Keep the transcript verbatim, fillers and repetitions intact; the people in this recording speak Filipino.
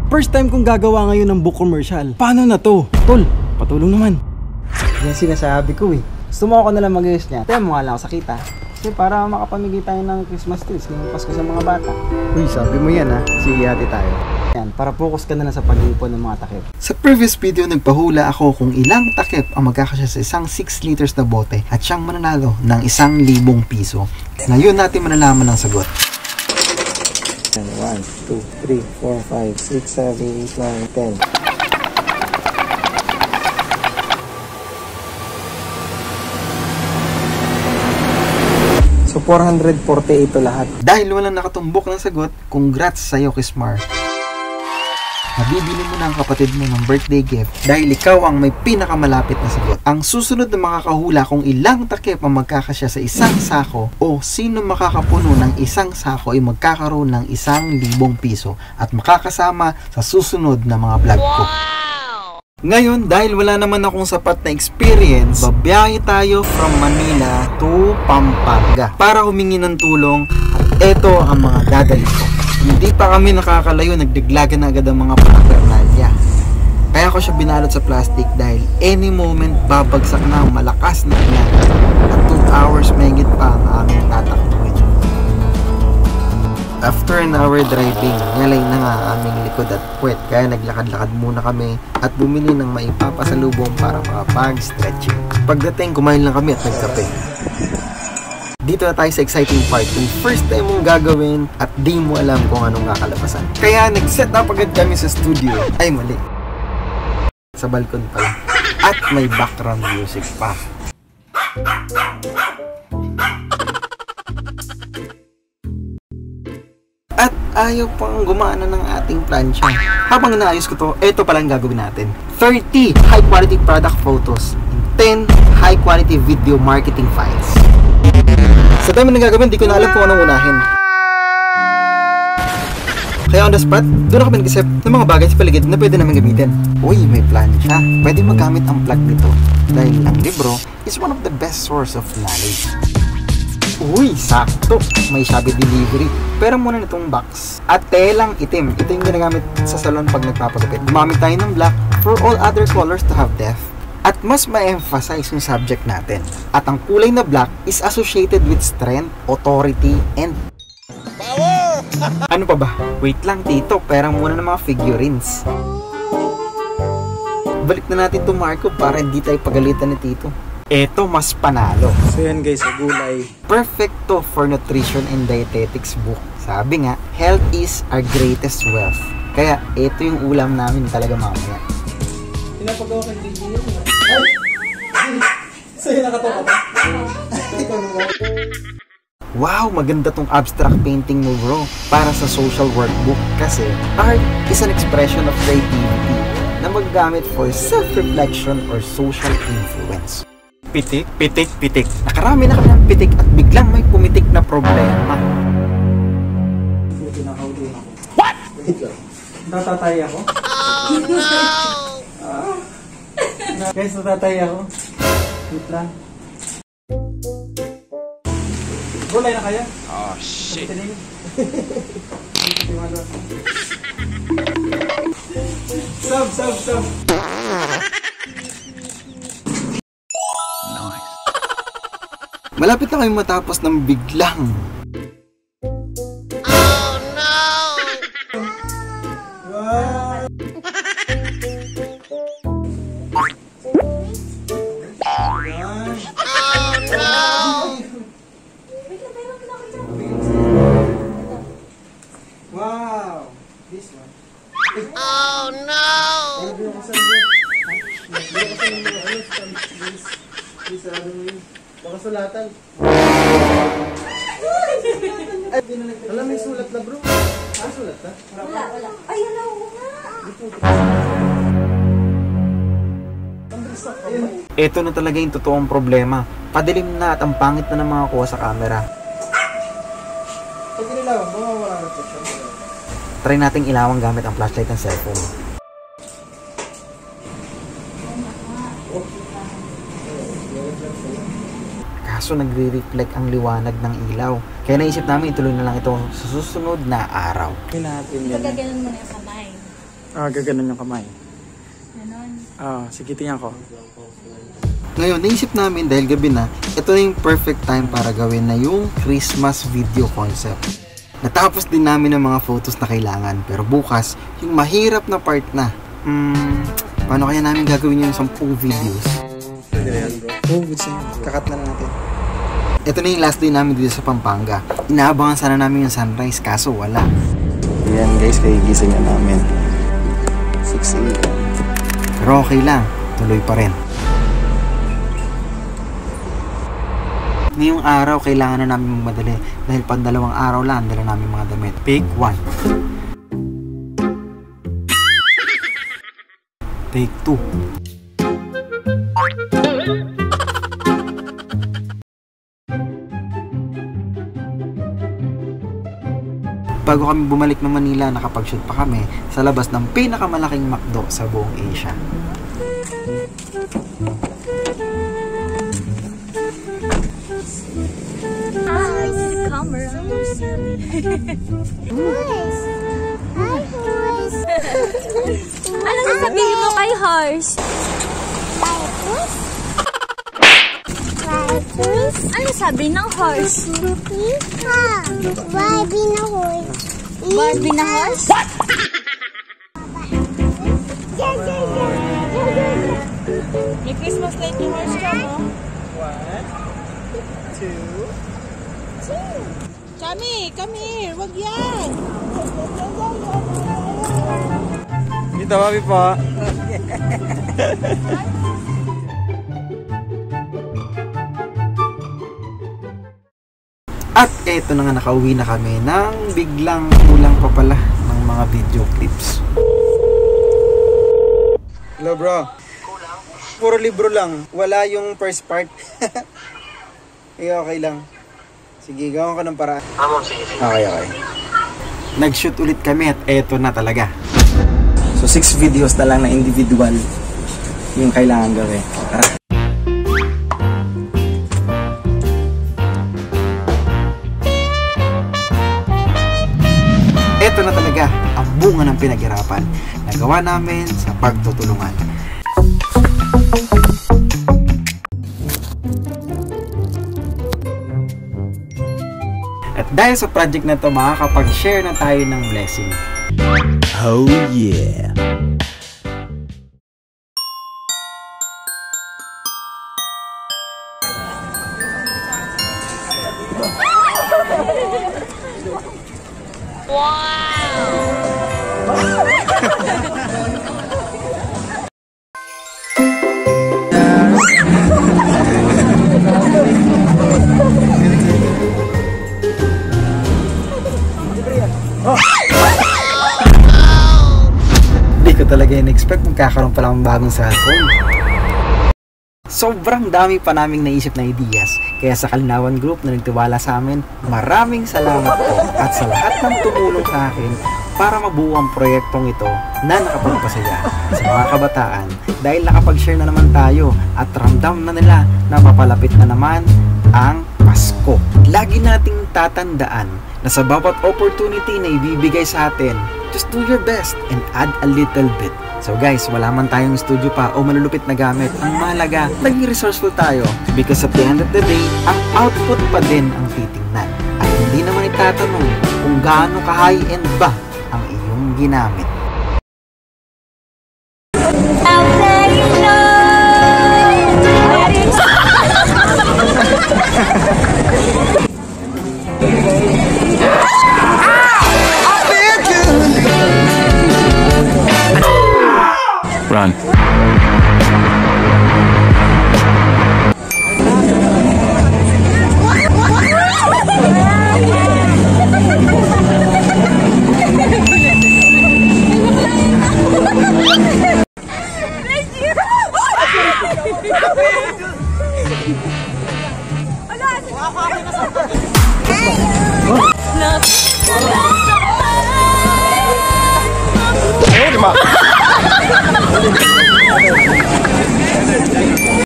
First time kong gagawa ngayon ng book commercial. Paano na to? Tol, patulong naman. Yan sinasabi ko eh. Gusto mo ako nalang mag-ayos niya. Kaya mo nga lang ako sa kita. Kasi para makapamigay tayo ng Christmas trees ngayong Pasko sa mga bata. Uy, sabi mo yan ha. Sige, hati tayo. Yan, para focus ka na lang sa pag-iipon ng mga takip. Sa previous video, nagpahula ako kung ilang takip ang magkakasya sa isang six liters na bote at siyang mananalo ng isang libong piso. Ngayon natin malalaman ang sagot. one, two, three, four, five, six, seven, eight, nine, ten. So, four hundred forty-eight ito lahat. Dahil walang nakatumbok ng sagot, congrats sa'yo, Kismar. Mabibili mo na ang kapatid mo ng birthday gift dahil ikaw ang may pinakamalapit na sagot. Ang susunod na makakahula kung ilang takip ang magkakasya sa isang sako o sino makakapuno ng isang sako ay magkakaroon ng isang libong piso at makakasama sa susunod na mga vlog ko. Ngayon, dahil wala naman akong sapat na experience, babiyahe tayo from Manila to Pampanga para humingi ng tulong at eto ang mga dadalhin ko. Hindi pa kami nakakalayo, nagdaglagan na agad ang mga paraphernalia. Kaya ko siya binalot sa plastic dahil any moment babagsak na ang malakas na ulan at two hours mahigit pa ang aming tatakbuhin. After an hour driving, ngalay na nga aming likod at puwet kaya naglakad-lakad muna kami at bumili ng maipapasalubong para makapag-stretching. Pagdating, kumain lang kami at nagkape. Dito na tayo sa exciting part kung first time mong gagawin at di mo alam kung anong kakalabasan. Kaya nag-set up agad kami sa studio. Ay, mali. Sa balkon pala. At may background music pa. At ayaw pang gumana ng ating plancha. Habang naayos ko to, ito palang gagawin natin. thirty high quality product photos and ten high quality video marketing files. Sa time na gagawin, di ko na alam kung anong unahin. Kaya on the spot, doon ako nag-isip ng mga bagay sa paligid na pwede naman gamitin. Uy, may plancha. Pwede magamit ang plug nito dahil ang libro is one of the best source of knowledge. Uy, sakto! May Shopee delivery. Pero muna nitong box. At telang itim. Ito yung ginagamit sa salon pag nagpapagupit. Gumamit tayo ng black for all other colors to have depth. At mas ma-emphasize yung subject natin. At ang kulay na black is associated with strength, authority, and power! Ano pa ba? Wait lang, Tito. Perang muna ng mga figurines. Balik na natin itong Marco para hindi tayo pagalitan ni Tito. Eto, mas panalo. So yan guys, sa gulay. Perfect to for nutrition and dietetics book. Sabi nga, health is our greatest wealth. Kaya, eto yung ulam namin talaga mamaya. Pinapagawa kang D J yun. Ay! Sa'yo nakatoka pa? Wow, maganda tong abstract painting mo, bro. Para sa social workbook. Kasi, art is an expression of creativity na magagamit for self-reflection or social influence. Pitik, pitik, pitik. Nakarami na kami ng pitik at biglang may pumitik na problema. What? Natatay ako? Oh no! Guys, natatay ako. Wait lang. Gulay na kaya? Oh shit. Sub, sub, sub. Nice. Malapit na kayo matapos ng biglang. Oh no! Wow. Wow! This one. Oh no! Baka sulatan. Alam, may sulat na bro. Ah, sulat na? Wala, wala. Ay, wala, wala. Ito na talaga yung totoong problema. Padilim na at ang pangit na ng mga kuha sa camera. Pag inilawan, baka wala na ito siya. Try nating ilawang gamit ang flashlight ng cellphone. Kaso nagre-reflect ang liwanag ng ilaw. Kaya naisip namin ituloy na lang ito sa susunod na araw. Natin yan. Pagkagalan mo na yung kamay. Ah, gaganon yung kamay. Ganon? Ah, sige, tingnan ko. Ngayon, naisip namin dahil gabi na, ito na yung perfect time para gawin na yung Christmas video concept. Natapos din namin ang mga photos na kailangan, pero bukas, yung mahirap na part na. Hmm, paano kaya namin gagawin yung sampung videos? Oh, good sa'yo. Kakat na lang natin. Ito na yung last day namin dito sa Pampanga. Inaabangan sana namin yung sunrise, kaso wala. Ayan guys, kagigising na namin. six a m Pero okay lang, tuloy pa rin. Ngayong araw, kailangan na namin magmadali dahil pandalawang araw lang dala namin mga damit. Take one. Take two. Bago kami bumalik ng Manila, nakapag-shoot pa kami sa labas ng pinakamalaking McDo sa buong Asia. Ano sasabihin mo kay horse? Ano sabi ng horse? Barbie na horse. Barbie na horse? What? May Christmas light yung horse ka mo? Chami, come here. Wag yan. Dito, Bobby po. At eto na nga, nakauwi na kami ng biglang kulang pa pala ng mga video clips. Hello bro. Puro libro lang. Wala yung first part. Eh, okay lang. Sige, gawin ko ng paraan. Okay, okay. Nag-shoot ulit kami at eto na talaga. So, six videos na lang na individual yung kailangan gawin. Tara. Eto na talaga ang bunga ng pinaghirapan na gawa namin sa pagtutulungan. At dahil sa project na to, makakapag-share na tayo ng blessing. Oh yeah! Hindi ko talaga in-expect magkakaroon pa lang ng bagong cellphone. Sobrang dami pa naming naisip na ideas, kaya sa Kalinawan Group na nagtiwala sa amin, maraming salamat po at sa lahat ng tumulong sa akin para mabuo ang proyektong ito na nakapagpasaya sa mga kabataan dahil nakapag-share na naman tayo at ramdam na nila na papalapit na naman ang Pasko. Lagi nating tatandaan na sa bawat opportunity na ibibigay sa atin, just do your best and add a little bit. So guys, wala man tayong studio pa o malulupit na gamit, ang mahalaga, naging resourceful tayo because at the end of the day, ang output pa din ang titingnan. At hindi naman itatanong kung gaano ka-high-end ba ang iyong ginamit. Run. No.